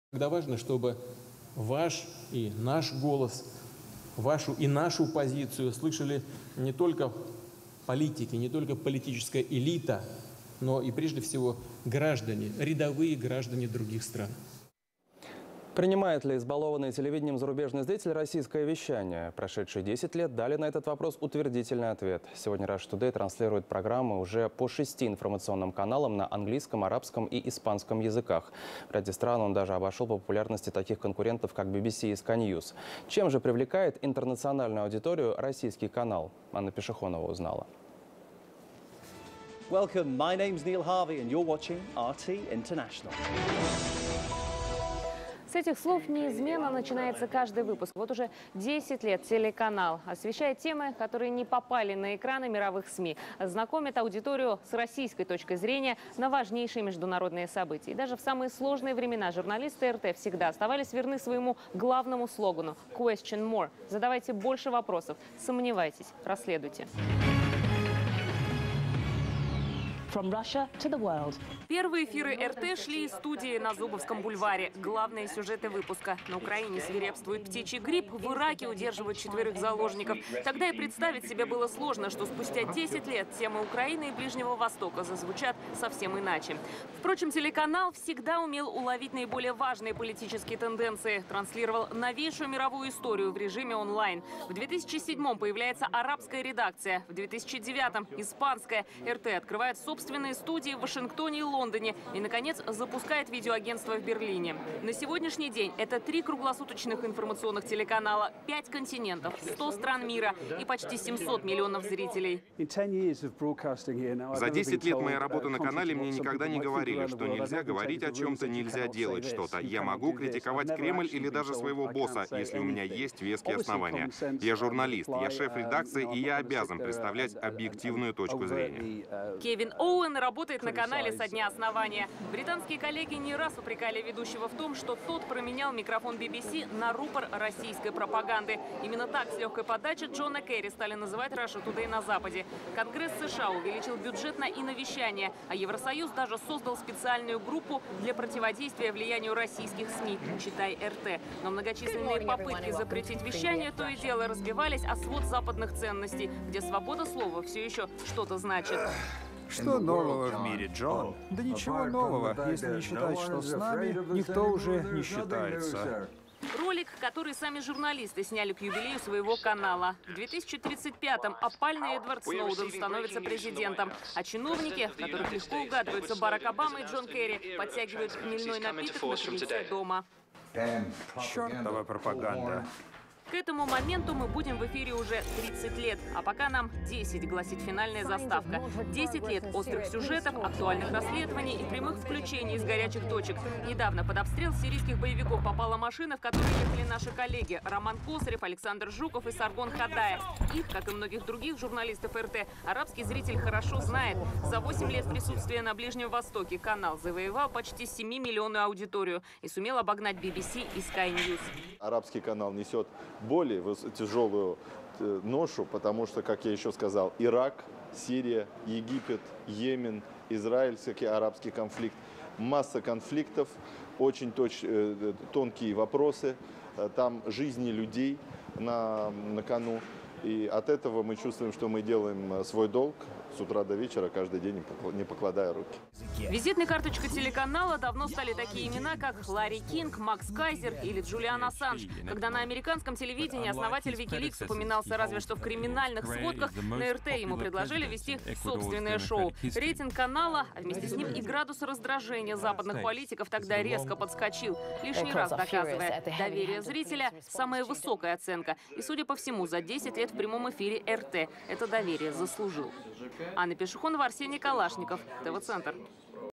Тогда важно, чтобы ваш и наш голос, вашу и нашу позицию слышали не только политики, не только политическая элита, но и прежде всего граждане, рядовые граждане других стран. Принимает ли избалованный телевидением зарубежный зритель российское вещание? Прошедшие 10 лет дали на этот вопрос утвердительный ответ. Сегодня Russia Today транслирует программы уже по 6 информационным каналам на английском, арабском и испанском языках. В ряде стран он даже обошел по популярности таких конкурентов, как BBC и Sky News. Чем же привлекает интернациональную аудиторию российский канал? Анна Пешехонова узнала. Welcome, my name's Neil Harvey and you're watching RT International. С этих слов неизменно начинается каждый выпуск. Вот уже 10 лет телеканал освещает темы, которые не попали на экраны мировых СМИ. Знакомит аудиторию с российской точкой зрения на важнейшие международные события. И даже в самые сложные времена журналисты РТ всегда оставались верны своему главному слогану «Question more». Задавайте больше вопросов, сомневайтесь, расследуйте. From Russia to the world. Первые эфиры РТ шли из студии на Зубовском бульваре. Главные сюжеты выпуска. На Украине свирепствует птичий грипп, в Ираке удерживают 4 заложников. Тогда и представить себе было сложно, что спустя 10 лет темы Украины и Ближнего Востока зазвучат совсем иначе. Впрочем, телеканал всегда умел уловить наиболее важные политические тенденции. Транслировал новейшую мировую историю в режиме онлайн. В 2007-м появляется арабская редакция. В 2009-м испанская. РТ открывает собственные студии в Вашингтоне и Лондоне. И, наконец, запускает видеоагентство в Берлине. На сегодняшний день это 3 круглосуточных информационных телеканала, 5 континентов, 100 стран мира и почти 700 миллионов зрителей. За 10 лет моей работы на канале мне никогда не говорили, что нельзя говорить о чем-то, нельзя делать что-то. Я могу критиковать Кремль или даже своего босса, если у меня есть веские основания. Я журналист, я шеф редакции, и я обязан представлять объективную точку зрения. Кевин Оуэн работает на канале со дня основания. Британские коллеги не раз упрекали ведущего в том, что тот променял микрофон BBC на рупор российской пропаганды. Именно так с легкой подачи Джона Керри стали называть Russia Today на Западе. Конгресс США увеличил бюджет на иновещание, а Евросоюз даже создал специальную группу для противодействия влиянию российских СМИ, читай РТ. Но многочисленные попытки запретить вещание то и дело разбивались о свод западных ценностей, где свобода слова все еще что-то значит. Что нового в мире, Джон? Да ничего нового, если не считать, что с нами никто уже не считается. Ролик, который сами журналисты сняли к юбилею своего канала. В 2035-м опальный Эдвард Сноуден становится президентом, а чиновники, в которых легко угадываются Барак Обама и Джон Керри, подтягивают хмельной напиток на крыльце дома. Чёртова пропаганда. К этому моменту мы будем в эфире уже 30 лет, а пока нам 10, гласит финальная заставка. 10 лет острых сюжетов, актуальных расследований и прямых включений из горячих точек. Недавно под обстрел сирийских боевиков попала машина, в которой ехали наши коллеги Роман Косарев, Александр Жуков и Саргон Хадаев. Их, как и многих других журналистов РТ, арабский зритель хорошо знает. За 8 лет присутствия на Ближнем Востоке канал завоевал почти 7-миллионную аудиторию и сумел обогнать BBC и Sky News. Арабский канал несет более тяжелую ношу, потому что, как я еще сказал, Ирак, Сирия, Египет, Йемен, израильский арабский конфликт, масса конфликтов, очень тонкие вопросы, там жизни людей на кону. И от этого мы чувствуем, что мы делаем свой долг с утра до вечера, каждый день, не покладая руки. Визитной карточкой телеканала давно стали такие имена, как Ларри Кинг, Макс Кайзер или Джулиан Ассанж. Когда на американском телевидении основатель Wikileaks упоминался разве что в криминальных сводках, на РТ ему предложили вести собственное шоу. Рейтинг канала, а вместе с ним и градус раздражения западных политиков тогда резко подскочил, лишний раз доказывая, доверие зрителя – самая высокая оценка. И, судя по всему, за 10 лет в прямом эфире РТ это доверие заслужил. Анна Пешехонова, Арсений Калашников, ТВ-центр.